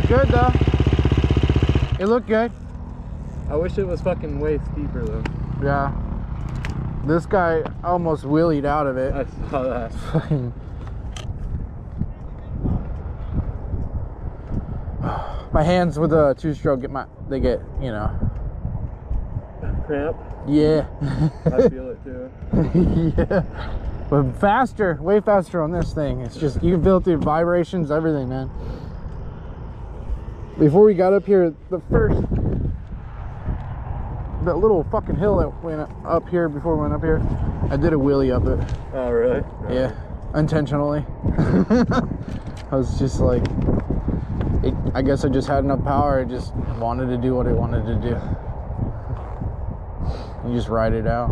looked good though. It looked good. I wish it was fucking way steeper though. Yeah. This guy almost wheelied out of it. I saw that. Fucking. My hands with a two-stroke they get, you know. Cramp? Yeah. I feel it too. Yeah. But faster, way faster on this thing. It's just, you can feel the vibrations, everything, man. Before we got up here, that little fucking hill that went up here before we went up here, I did a wheelie up it. Oh, really? Yeah, intentionally. I was just like, I guess I just had enough power. I just wanted to do what I wanted to do. You just ride it out.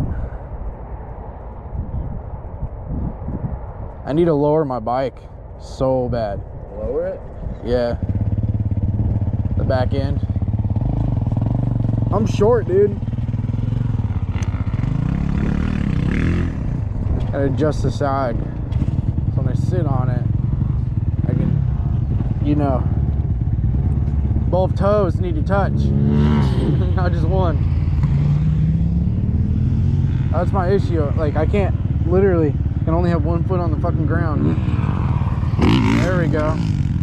I need to lower my bike so bad. Lower it? Yeah. The back end. I'm short, dude. I adjust the sag. So when I sit on it, I can, you know, both toes need to touch. Not just one. That's my issue. Like, I can't, literally, can only have one foot on the fucking ground. There we go.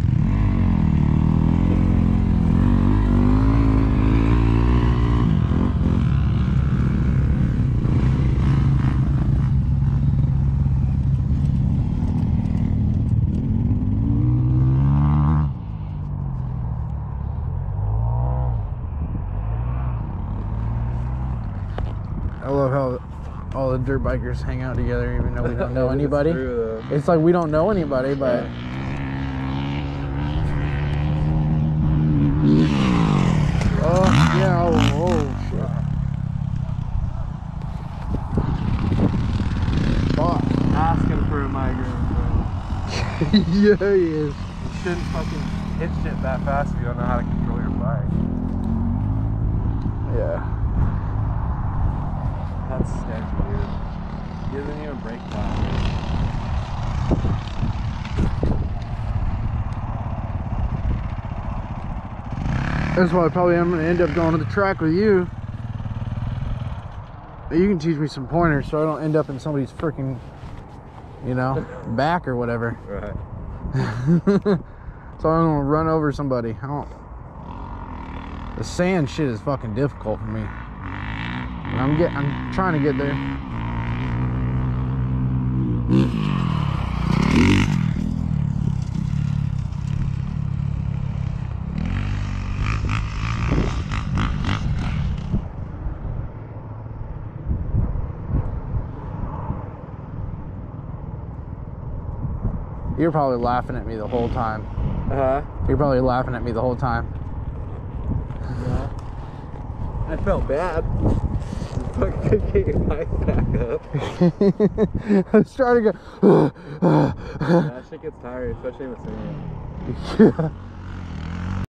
I love how all the dirt bikers hang out together even though we don't know anybody. It's like we don't know anybody, but oh yeah, oh shit. Fuck. Asking for a migraine, bro. Yeah, he is. You shouldn't fucking hit shit that fast if you don't know how to control your bike. Yeah. That's sketchy, dude. He doesn't even brake pad. That's why probably I'm gonna end up going to the track with you. You can teach me some pointers so I don't end up in somebody's freaking, you know, back or whatever. Right. So I'm gonna run over somebody. The sand shit is fucking difficult for me. And I'm trying to get there. You're probably laughing at me the whole time. You're probably laughing at me the whole time. Yeah. I felt bad. Fucking get your bike back up. I was trying to go. Yeah, that shit gets tired, especially with sand. Yeah.